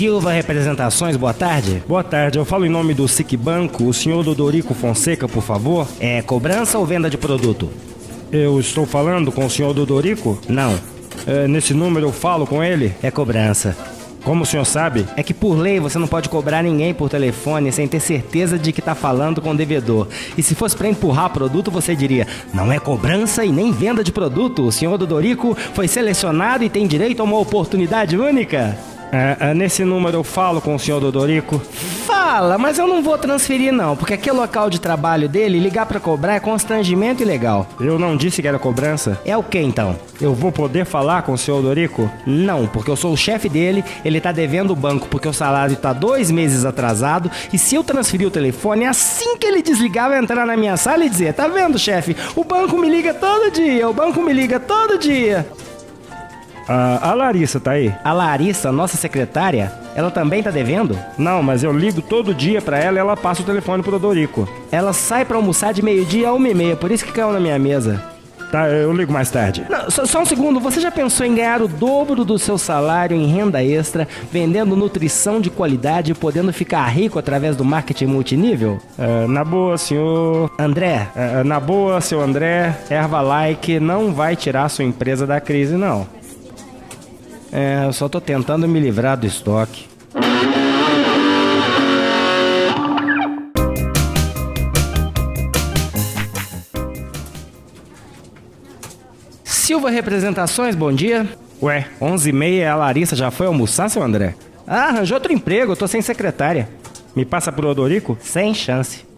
Silva Representações, boa tarde. Boa tarde, eu falo em nome do SIC Banco, o senhor Dodorico Fonseca, por favor. É cobrança ou venda de produto? Eu estou falando com o senhor Dodorico? Não. Nesse número eu falo com ele? É cobrança. Como o senhor sabe? É que por lei você não pode cobrar ninguém por telefone sem ter certeza de que tá falando com o devedor. E se fosse para empurrar produto, você diria: não é cobrança e nem venda de produto. O senhor Dodorico foi selecionado e tem direito a uma oportunidade única. Nesse número eu falo com o senhor Dodorico? Fala, mas eu não vou transferir não, porque aqui é local de trabalho dele, ligar pra cobrar é constrangimento ilegal. Eu não disse que era cobrança. É o que então? Eu vou poder falar com o senhor Dodorico? Não, porque eu sou o chefe dele, ele tá devendo o banco porque o salário tá 2 meses atrasado, e se eu transferir o telefone, assim que ele desligar, vai entrar na minha sala e dizer: tá vendo, chefe? O banco me liga todo dia, o banco me liga todo dia. A Larissa tá aí? A Larissa, nossa secretária, ela também tá devendo? Não, mas eu ligo todo dia pra ela e ela passa o telefone pro Dodorico. Ela sai pra almoçar de meio-dia a 1h30, por isso que caiu na minha mesa. Tá, eu ligo mais tarde. Não, só um segundo, você já pensou em ganhar o dobro do seu salário em renda extra, vendendo nutrição de qualidade e podendo ficar rico através do marketing multinível? Na boa, senhor... André? Na boa, seu André, Herbalife não vai tirar sua empresa da crise, não. Eu só tô tentando me livrar do estoque. Silva Representações, bom dia. Ué, 11h30 a Larissa já foi almoçar, seu André? Arranjou outro emprego, eu tô sem secretária. Me passa pro Dodorico? Sem chance.